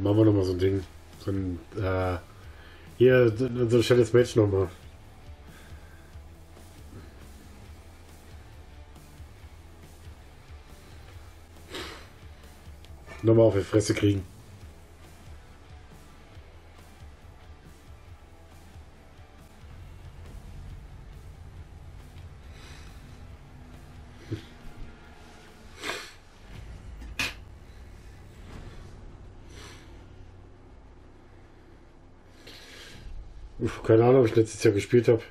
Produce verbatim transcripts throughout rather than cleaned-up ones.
machen wir nochmal so ein Ding. So ein, äh, hier, so ein schnelles Match nochmal. Nochmal auf die Fresse kriegen. Uff, keine Ahnung, ob ich letztes Jahr gespielt habe.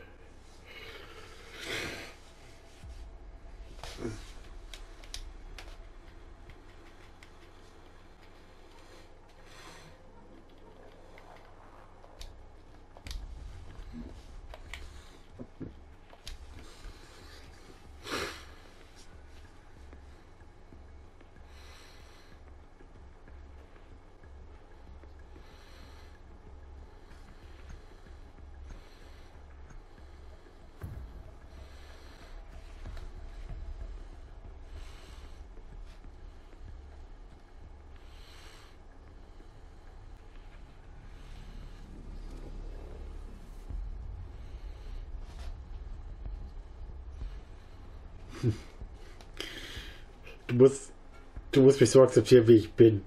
Du musst, du musst mich so akzeptieren, wie ich bin.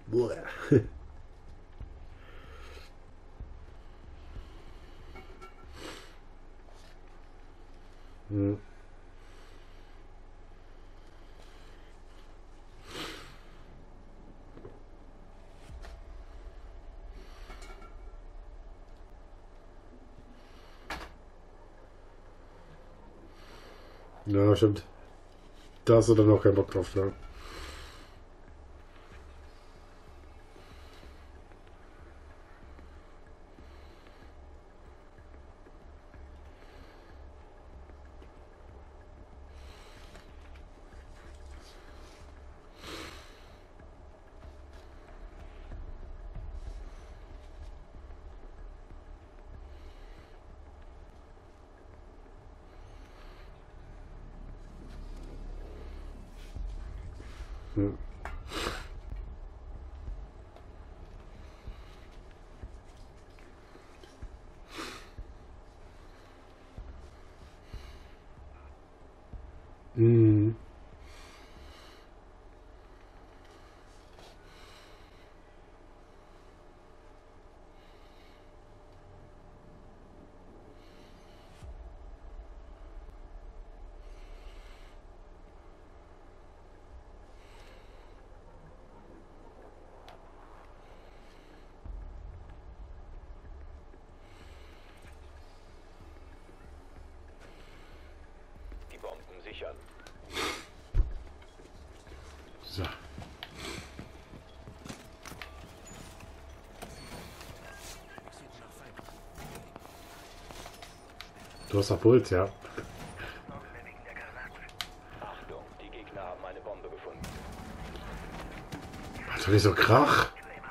Hm. Ja, stimmt. Da hast du dann auch keinen Bock drauf, ne? Hm. Mhm. Die Bomben sichern. So. Du hast doch Puls, ja. Achtung, die Gegner haben eine Bombe gefunden. Hat doch nicht so Krach.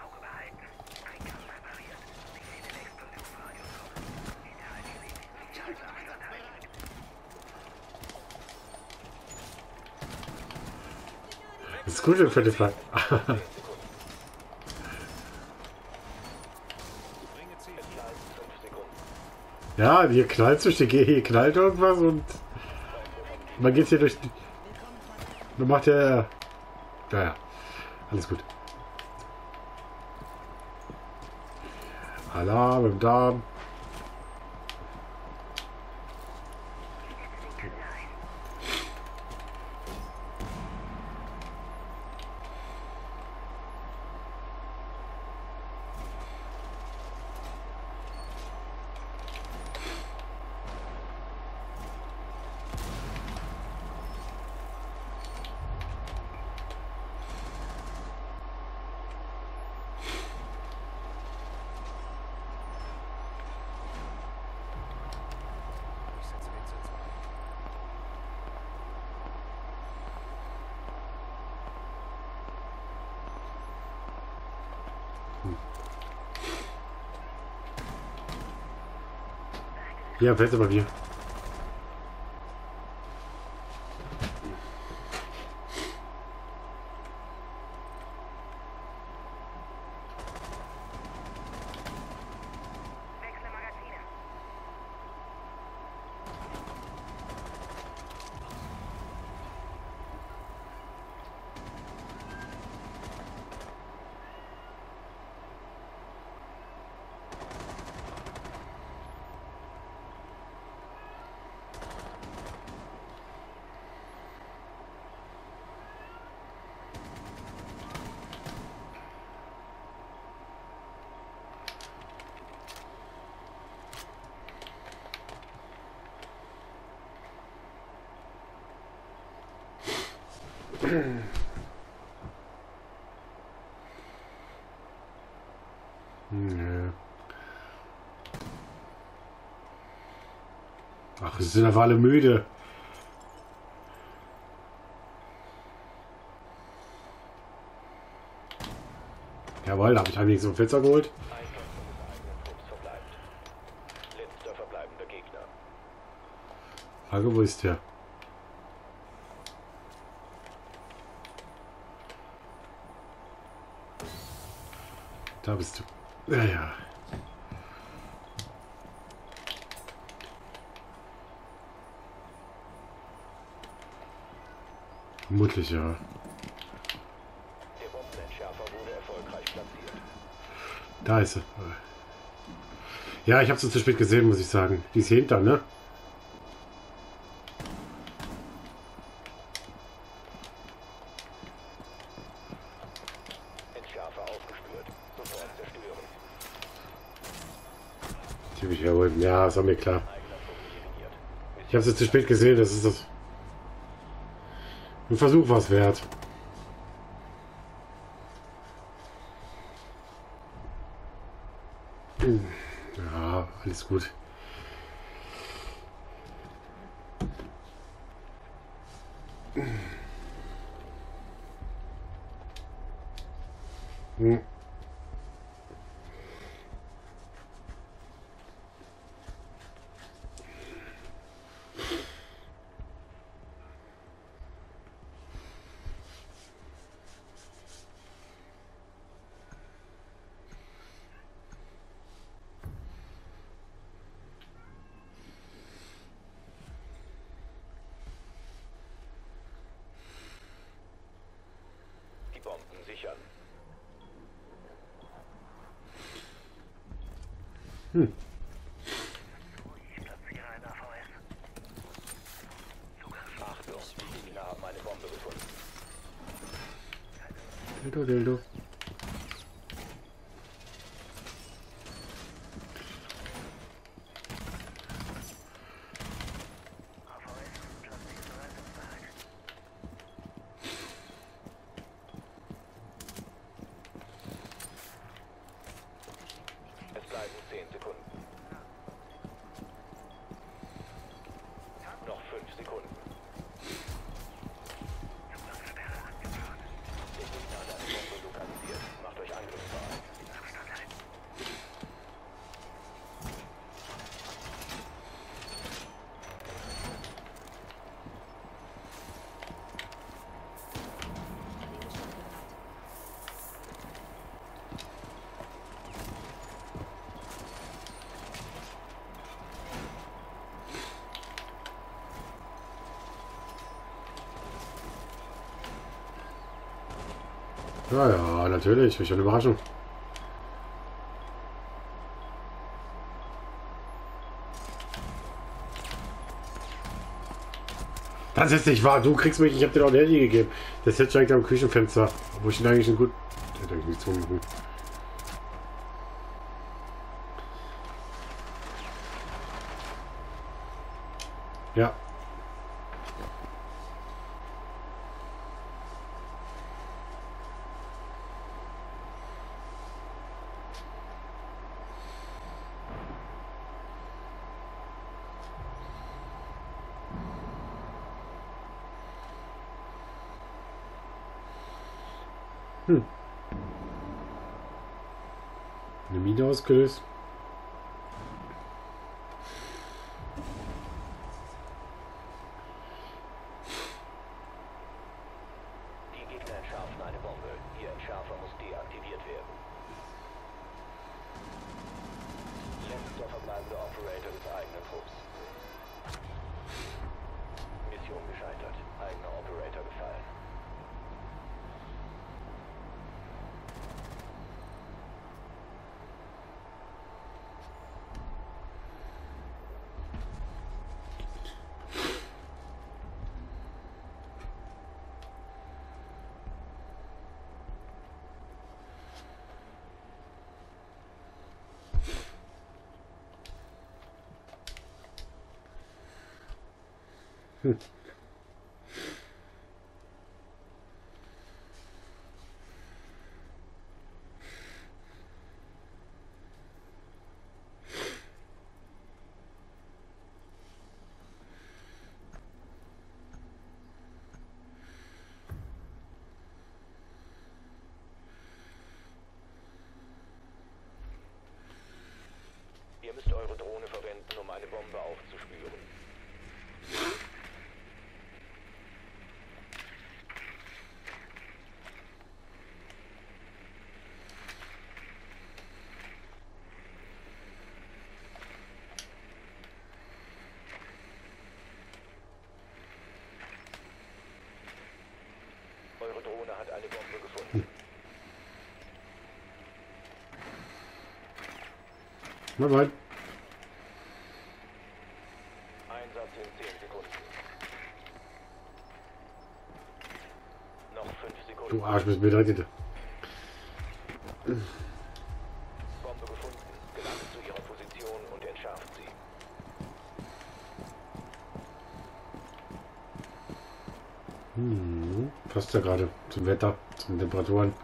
Das ist gut für die Flagge. Ja, hier knallt durch die G, hier knallt irgendwas und man geht hier durch die... Man macht ja... Ja, ja, alles gut. Alarm im Darm. Ja, fällt bei mir. Nö. Ach, es sind einfach alle müde. Jawohl, da habe ich ein wenig so einen Flitzer geholt. Einkämpfung des eigenen Trupps verbleibt. Letzter verbleibender Gegner. Frage, wo ist der? Da bist du. Ja, ja. Vermutlich, ja. Der Bombenentschärfer wurde erfolgreich platziert. Da ist sie. Ja, ich habe sie zu spät gesehen, muss ich sagen. Die ist hier hinter, ne? Entschärfer aufgespürt. Sofort zerstören. Die will ich herholen. Ja, ist auch mir klar. Eigener Trupp eliminiert. Ich habe sie zu spät gesehen. Das ist das. Ein Versuch was wert. Ja, alles gut. Hm. Die Bomben sichern. Hm. Achtung, die Gegner haben eine Bombe gefunden. Dildo, Dildo. Es bleiben zehn Sekunden. Noch fünf Sekunden. Der Gegner hat eine Bombe lokalisiert. Macht euch angriffsbereit. Ja, ja, natürlich. Welche Überraschung. Das ist nicht wahr. Du kriegst mich. Ich habe dir doch ein Handy gegeben. Das hätte direkt am Küchenfenster. Wo ich ihn eigentlich ein gut. Der hätte eigentlich nichts machen. Ja. Hm. Eine Mine ausgelöst. Die Gegner entschärfen eine Bombe. Ihr Entschärfer muss deaktiviert werden. Letzter verbleibender Operator des eigenen Trupps. Mission gescheitert. Eigener Operator gefallen. Hm. nutzen, um eine Bombe aufzuspüren. Eure Drohne hat eine Bombe gefunden. Mal rein. Einsatz in zehn Sekunden. Noch fünf Sekunden. Du Arsch, bist mir direkt hinter. Bombe gefunden. Gelangt zu ihrer Position und entschärft sie. Hm, passt ja gerade zum Wetter, zum Temperaturen.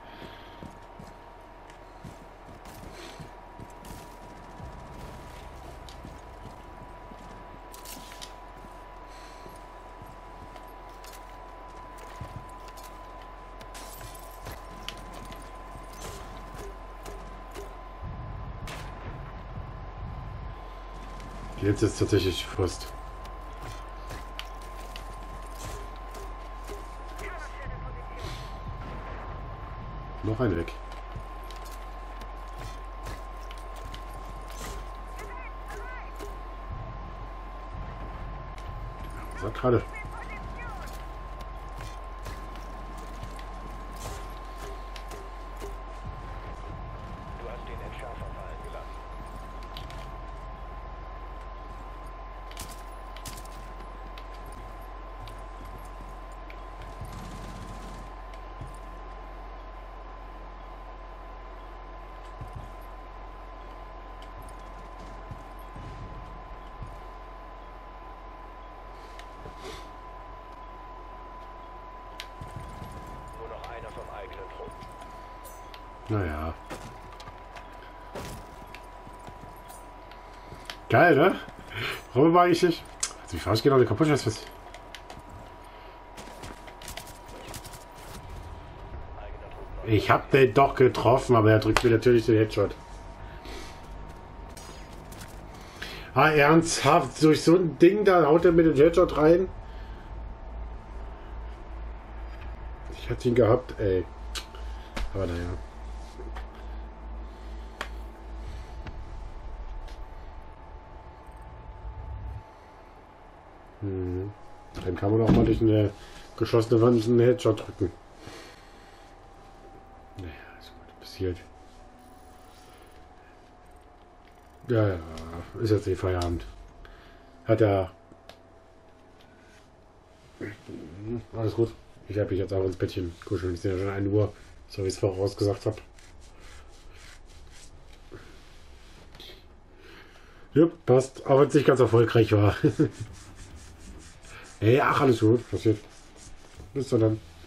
Jetzt ist tatsächlich Frust. Noch ein weg. Sag gerade. Du hast den Entschärfer fallen gelassen. Nur noch einer vom eigenen Trupp. Naja. Geil, ne? Warum war ich nicht? Also wie falsch genau die kaputt ist. Was? Eigener Trupp. Ich hab den doch getroffen, aber er drückt mir natürlich den Headshot. Ah, ernsthaft? Durch so ein Ding, da haut er mir den Headshot rein? Ich hatte ihn gehabt, ey. Aber naja. Hm. Dann kann man auch mal durch eine geschlossene Wand einen Headshot drücken. Naja, ist gut. Passiert. Ja, ja. Ist jetzt eh Feierabend. Hat er. Alles gut. Ich habe mich jetzt auch ins Bettchen kuscheln. Es ist ja schon ein Uhr, so wie ich es vorausgesagt habe. Ja, passt. Auch wenn es nicht ganz erfolgreich war. Ey, ach, alles gut. Passiert. Bis dann.